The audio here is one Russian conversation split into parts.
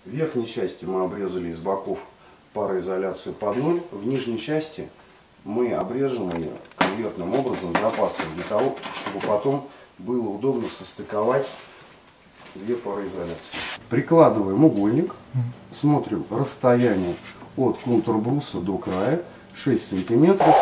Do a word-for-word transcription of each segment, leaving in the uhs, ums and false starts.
В верхней части мы обрезали из боков пароизоляцию под ноль. В нижней части мы обрежем ее конвертным образом запасом, для того, чтобы потом было удобно состыковать две пароизоляции. Прикладываем угольник, смотрим расстояние от контурбруса до края шесть сантиметров.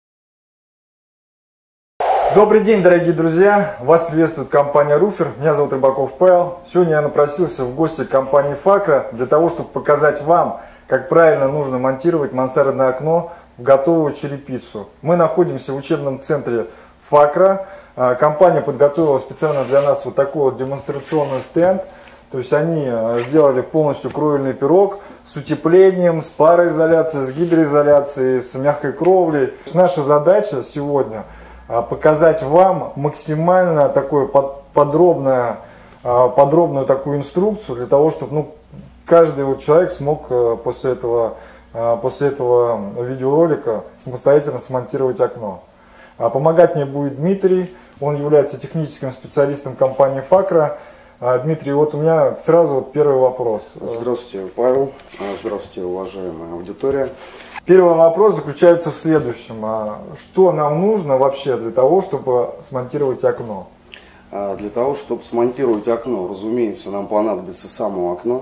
Добрый день, дорогие друзья! Вас приветствует компания Руфер. Меня зовут Рыбаков Павел. Сегодня я напросился в гости к компании Факра для того, чтобы показать вам, как правильно нужно монтировать мансардное окно в готовую черепицу. Мы находимся в учебном центре Факра. Компания подготовила специально для нас вот такой вот демонстрационный стенд. То есть они сделали полностью кровельный пирог с утеплением, с пароизоляцией, с гидроизоляцией, с мягкой кровлей. Наша задача сегодня показать вам максимально такое подробное, подробную такую инструкцию для того, чтобы ну, каждый вот человек смог после этого, после этого видеоролика самостоятельно смонтировать окно. Помогать мне будет Дмитрий, он является техническим специалистом компании Факра. Дмитрий, вот у меня сразу вот первый вопрос. Здравствуйте, Павел. Здравствуйте, уважаемая аудитория. Первый вопрос заключается в следующем. Что нам нужно вообще для того, чтобы смонтировать окно? Для того, чтобы смонтировать окно, разумеется, нам понадобится само окно.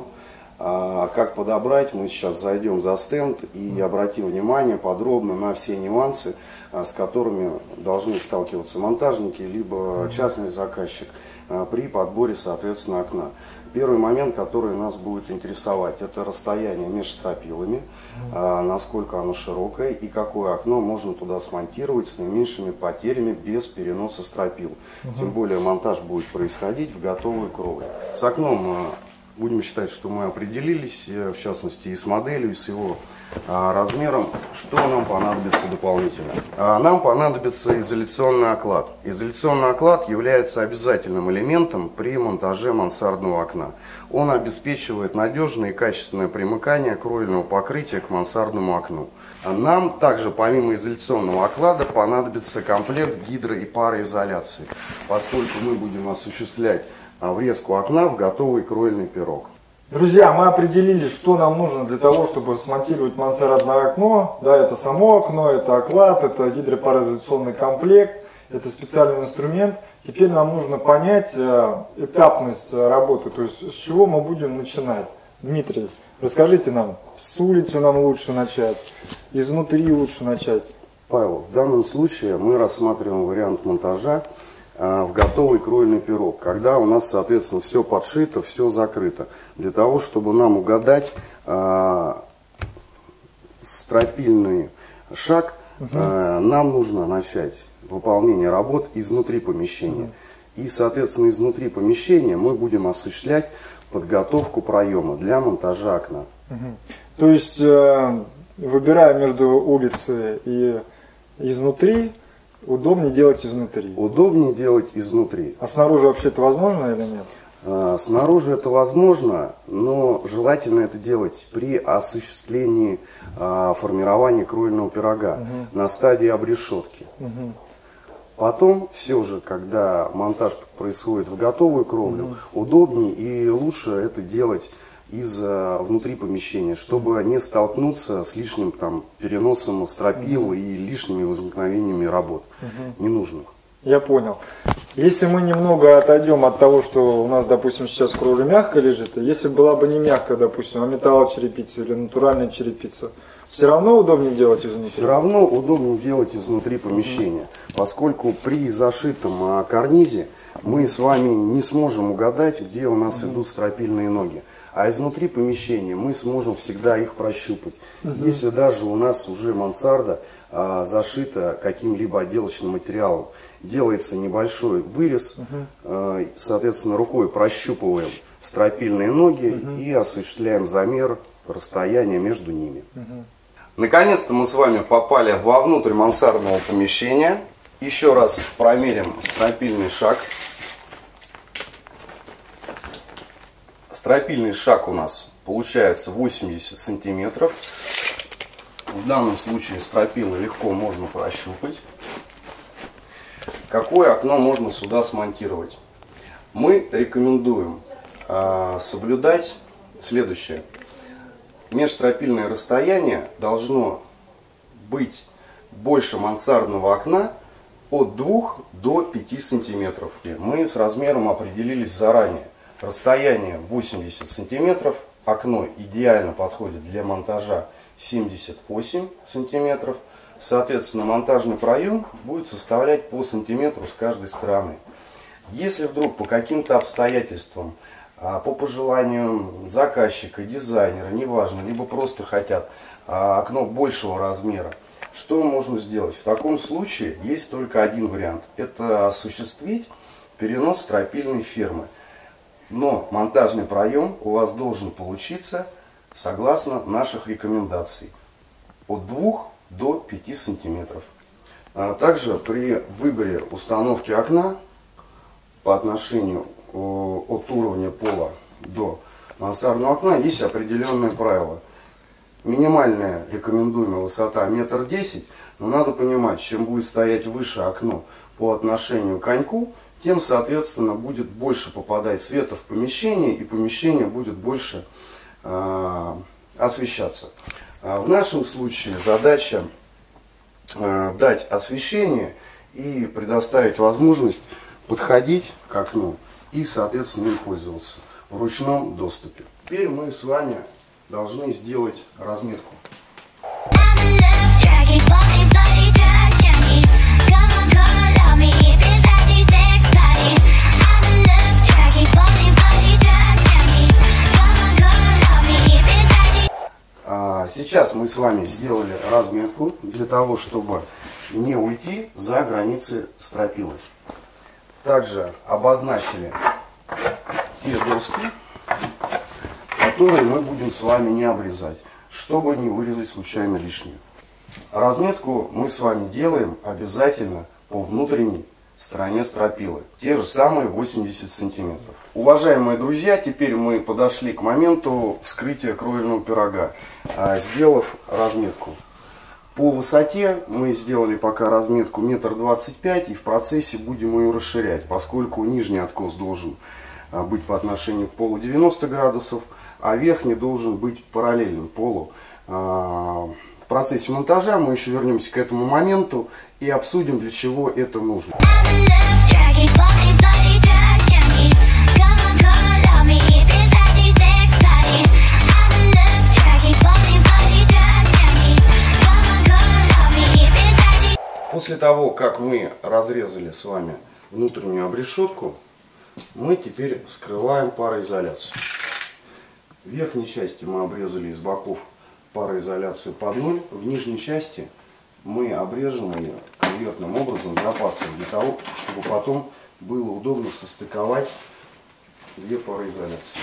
А как подобрать, мы сейчас зайдем за стенд и обратим внимание подробно на все нюансы, с которыми должны сталкиваться монтажники, либо частный заказчик при подборе, соответственно, окна. Первый момент, который нас будет интересовать, это расстояние между стропилами, а, насколько оно широкое и какое окно можно туда смонтировать с наименьшими потерями без переноса стропил. Угу. Тем более монтаж будет происходить в готовой кровле. С окном а, будем считать, что мы определились, в частности и с моделью, и с его а, размером. Что нам понадобится дополнительно? А, нам понадобится изоляционный оклад. Изоляционный оклад является обязательным элементом при монтаже мансардного окна. Он обеспечивает надежное и качественное примыкание кровельного покрытия к мансардному окну. Нам также помимо изоляционного оклада понадобится комплект гидро- и пароизоляции, поскольку мы будем осуществлять врезку окна в готовый кровельный пирог. Друзья, мы определили, что нам нужно для того, чтобы смонтировать мансардное окно. Да, это само окно, это оклад, это гидропароизоляционный комплект, это специальный инструмент. Теперь нам нужно понять э, этапность работы, то есть с чего мы будем начинать. Дмитрий, расскажите нам, с улицы нам лучше начать, изнутри лучше начать. Павел, в данном случае мы рассматриваем вариант монтажа в готовый кровельный пирог, когда у нас, соответственно, все подшито, все закрыто. Для того, чтобы нам угадать э, стропильный шаг, угу. э, нам нужно начать выполнение работ изнутри помещения. Угу. И, соответственно, изнутри помещения мы будем осуществлять подготовку проема для монтажа окна. Угу. То есть, э, выбирая между улицей и изнутри, удобнее делать изнутри. Удобнее делать изнутри. А снаружи вообще это возможно или нет? А, снаружи это возможно, но желательно это делать при осуществлении а, формирования кровельного пирога угу. на стадии обрешетки. Угу. Потом, все же, когда монтаж происходит в готовую кровлю, угу. удобнее и лучше это делать из внутри помещения, чтобы не столкнуться с лишним там переносом стропил uh-huh. и лишними возникновениями работ uh-huh. ненужных. Я понял. Если мы немного отойдем от того, что у нас, допустим, сейчас кровля мягко лежит, если была бы не мягкая, допустим, а металлочерепица или натуральная черепица, все равно удобнее делать изнутри? Все равно удобнее делать изнутри помещения, uh-huh. поскольку при зашитом карнизе мы с вами не сможем угадать, где у нас uh-huh. идут стропильные ноги. А изнутри помещения мы сможем всегда их прощупать. Угу. Если даже у нас уже мансарда а, зашита каким-либо отделочным материалом, делается небольшой вырез, угу. а, соответственно, рукой прощупываем стропильные ноги угу. и осуществляем замер расстояния между ними. Угу. Наконец-то мы с вами попали вовнутрь мансардного помещения. Еще раз промерим стропильный шаг. Стропильный шаг у нас получается восемьдесят сантиметров. В данном случае стропилы легко можно прощупать. Какое окно можно сюда смонтировать? Мы рекомендуем э, соблюдать следующее. Межстропильное расстояние должно быть больше мансардного окна от двух до пяти сантиметров. Мы с размером определились заранее. Расстояние восемьдесят сантиметров, окно идеально подходит для монтажа семьдесят восемь сантиметров. Соответственно, монтажный проем будет составлять по сантиметру с каждой стороны. Если вдруг по каким-то обстоятельствам, по пожеланию заказчика, дизайнера, неважно, либо просто хотят окно большего размера, что можно сделать? В таком случае есть только один вариант. Это осуществить перенос стропильной фермы. Но монтажный проем у вас должен получиться согласно наших рекомендаций от двух до пяти сантиметров. А также при выборе установки окна по отношению от уровня пола до мансардного окна есть определенные правила. Минимальная рекомендуемая высота метр десять, но надо понимать, чем будет стоять выше окно по отношению к коньку, тем, соответственно, будет больше попадать света в помещение, и помещение будет больше э, освещаться. В нашем случае задача э, дать освещение и предоставить возможность подходить к окну и, соответственно, им пользоваться в ручном доступе. Теперь мы с вами должны сделать разметку. Сейчас мы с вами сделали разметку для того, чтобы не уйти за границы стропилы. Также обозначили те доски, которые мы будем с вами не обрезать, чтобы не вырезать случайно лишнее. Разметку мы с вами делаем обязательно по внутренней стороне стропилы. Те же самые восемьдесят сантиметров. Уважаемые друзья, теперь мы подошли к моменту вскрытия кровельного пирога, сделав разметку. По высоте мы сделали пока разметку метр двадцать пять, и в процессе будем ее расширять, поскольку нижний откос должен быть по отношению к полу девяносто градусов, а верхний должен быть параллельным полу. В процессе монтажа мы еще вернемся к этому моменту и обсудим, для чего это нужно. После того, как мы разрезали с вами внутреннюю обрешетку, мы теперь вскрываем пароизоляцию. В верхней части мы обрезали из боков пароизоляцию под ноль. В нижней части мы обрежем ее конвертным образом запасом, для того, чтобы потом было удобно состыковать две пароизоляции.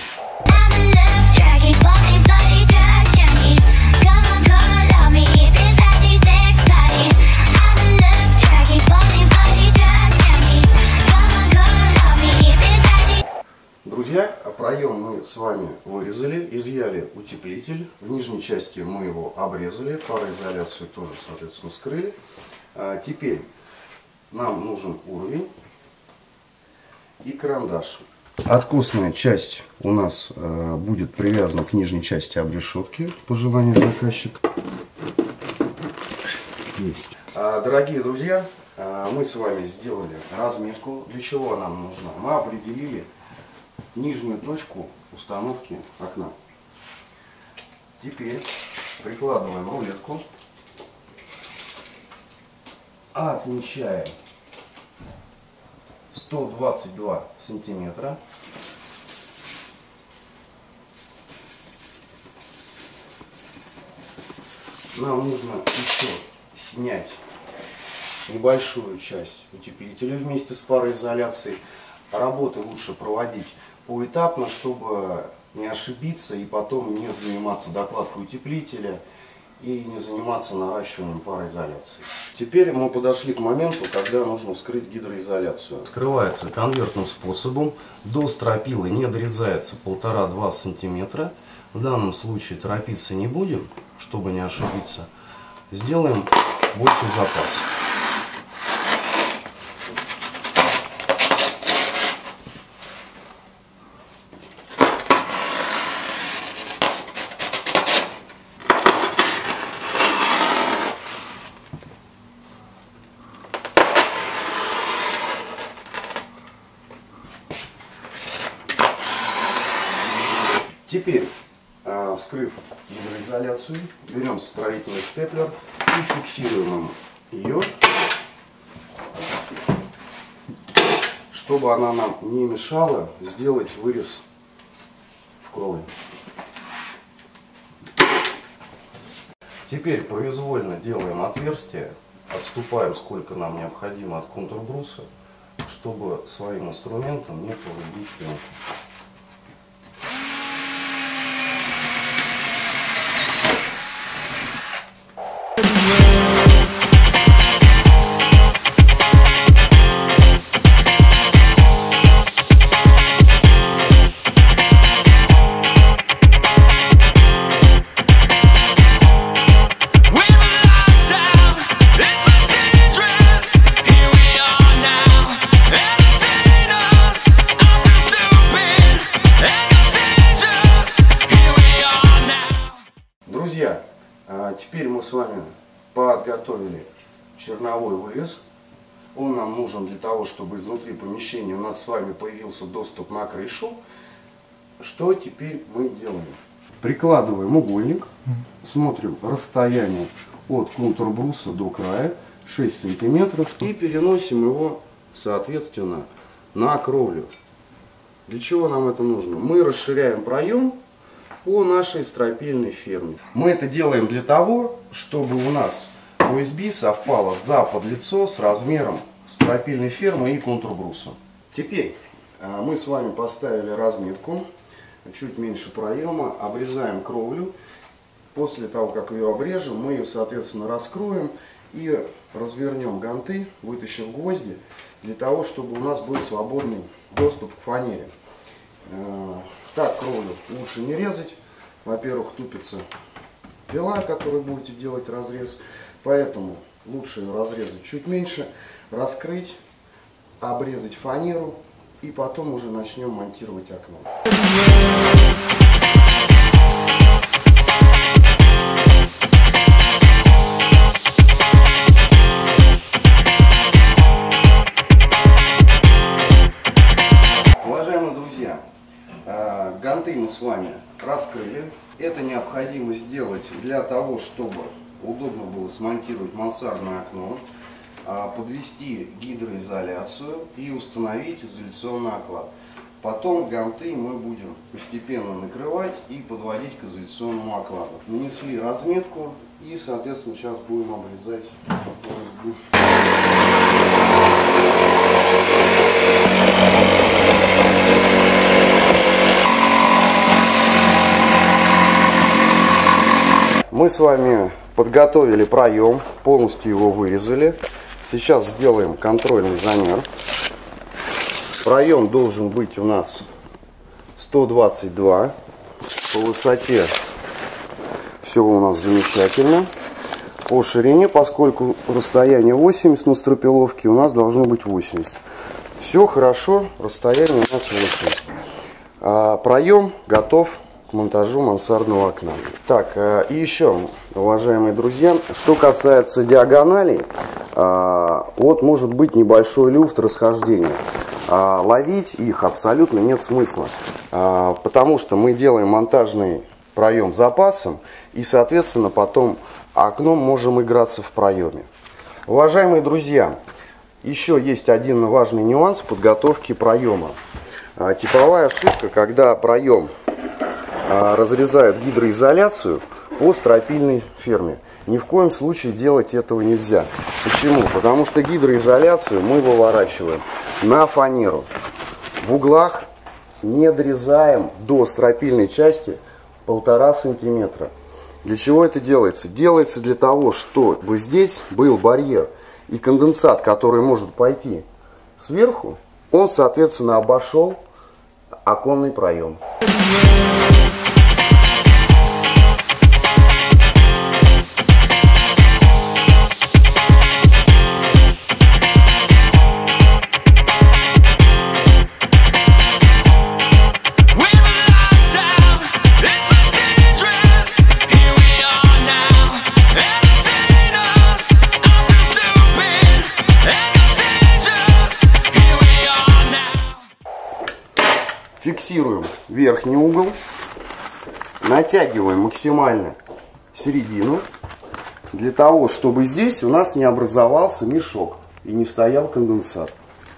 Друзья, проем мы с вами вырезали, изъяли утеплитель. В нижней части мы его обрезали, пароизоляцию тоже, соответственно, скрыли. А теперь нам нужен уровень и карандаш. Откосная часть у нас э, будет привязана к нижней части обрешетки, по желанию заказчика. Есть. А, дорогие друзья, а, мы с вами сделали разметку. Для чего она нам нужна? Мы определили нижнюю точку установки окна. Теперь прикладываем рулетку, отмечаем сто двадцать два сантиметра. Нам нужно еще снять небольшую часть утеплителя вместе с пароизоляцией. Работы лучше проводить поэтапно, чтобы не ошибиться и потом не заниматься докладкой утеплителя и не заниматься наращиванием пароизоляции. Теперь мы подошли к моменту, когда нужно вскрыть гидроизоляцию. Скрывается конвертным способом. До стропилы не дорезается полтора-два сантиметра. В данном случае торопиться не будем, чтобы не ошибиться. Сделаем больший запас. Теперь, э, вскрыв гидроизоляцию, берем строительный степлер и фиксируем ее, чтобы она нам не мешала сделать вырез в кровле. Теперь произвольно делаем отверстие, отступаем сколько нам необходимо от контрбруса, чтобы своим инструментом не повредить пленку. Друзья, теперь мы с вами подготовили черновой вырез. Он нам нужен для того, чтобы изнутри помещения у нас с вами появился доступ на крышу. Что теперь мы делаем? Прикладываем угольник, смотрим расстояние от контрбруса до края шесть сантиметров и переносим его, соответственно, на кровлю. Для чего нам это нужно? Мы расширяем проем по нашей стропильной ферме. Мы это делаем для того, чтобы у нас о эс би совпало запад-лицо с размером стропильной фермы и контрбруса. Теперь мы с вами поставили разметку, чуть меньше проема, обрезаем кровлю. После того, как ее обрежем, мы ее, соответственно, раскроем и развернем ганты, вытащим гвозди, для того, чтобы у нас был свободный доступ к фанере. Так кровлю лучше не резать. Во-первых, тупится пила, которой будете делать разрез. Поэтому лучше ее разрезать чуть меньше, раскрыть, обрезать фанеру и потом уже начнем монтировать окно. Уважаемые друзья, ганты мы с вами раскрыли. Это необходимо сделать для того, чтобы удобно было смонтировать мансардное окно, подвести гидроизоляцию и установить изоляционный оклад. Потом ганты мы будем постепенно накрывать и подводить к изоляционному окладу. Нанесли разметку и, соответственно, сейчас будем обрезать о эс би. Мы с вами подготовили проем, полностью его вырезали. Сейчас сделаем контрольный замер. Проем должен быть у нас сто двадцать два. По высоте все у нас замечательно. По ширине, поскольку расстояние восемьдесят на стропиловке, у нас должно быть восемьдесят. Все хорошо, расстояние у нас восемьдесят. А проем готов к монтажу мансардного окна. Так, и еще, уважаемые друзья, что касается диагоналей, вот может быть небольшой люфт расхождения. Ловить их абсолютно нет смысла, потому что мы делаем монтажный проем запасом и, соответственно, потом окном можем играться в проеме. Уважаемые друзья, еще есть один важный нюанс в подготовке проема. Типовая ошибка, когда проем разрезают гидроизоляцию по стропильной ферме. Ни в коем случае делать этого нельзя. Почему? Потому что гидроизоляцию мы выворачиваем на фанеру. В углах не дорезаем до стропильной части полтора сантиметра. Для чего это делается? Делается для того, чтобы здесь был барьер. И конденсат, который может пойти сверху, он, соответственно, обошел оконный проем. Фиксируем верхний угол натягиваем максимально середину, для того, чтобы здесь у нас не образовался мешок и не стоял конденсат.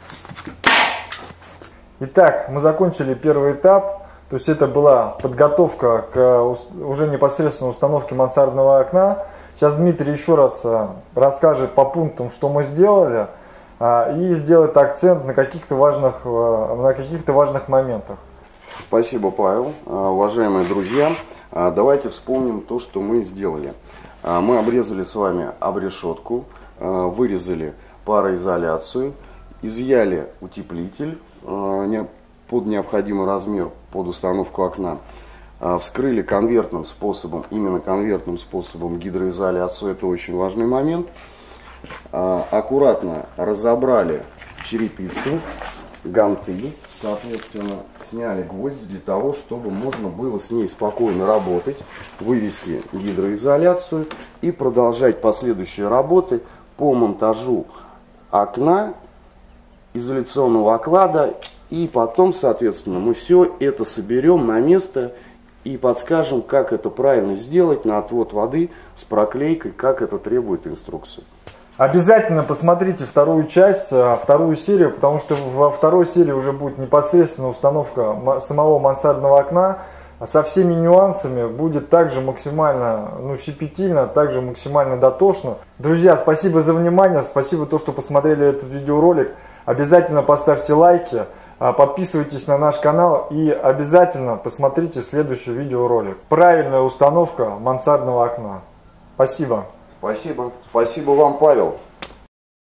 Итак, мы закончили первый этап, то есть это была подготовка к уже непосредственно установке мансардного окна. Сейчас Дмитрий еще раз расскажет по пунктам, что мы сделали, и сделает акцент на каких-то важных, на каких-то важных моментах. Спасибо, Павел. Уважаемые друзья, давайте вспомним то, что мы сделали. Мы обрезали с вами обрешетку, вырезали пароизоляцию, изъяли утеплитель под необходимый размер под установку окна, вскрыли конвертным способом, именно конвертным способом гидроизоляцию, это очень важный момент, аккуратно разобрали черепицу, ганты, соответственно, сняли гвозди для того, чтобы можно было с ней спокойно работать, вывести гидроизоляцию и продолжать последующие работы по монтажу окна, изоляционного оклада, и потом, соответственно, мы все это соберем на место и подскажем, как это правильно сделать на отвод воды с проклейкой, как это требует инструкция. Обязательно посмотрите вторую часть, вторую серию, потому что во второй серии уже будет непосредственно установка самого мансардного окна. Со всеми нюансами, будет также максимально ну, щепетильно, также максимально дотошно. Друзья, спасибо за внимание, спасибо за то, что посмотрели этот видеоролик. Обязательно поставьте лайки, подписывайтесь на наш канал и обязательно посмотрите следующий видеоролик. Правильная установка мансардного окна. Спасибо. Спасибо. Спасибо вам, Павел.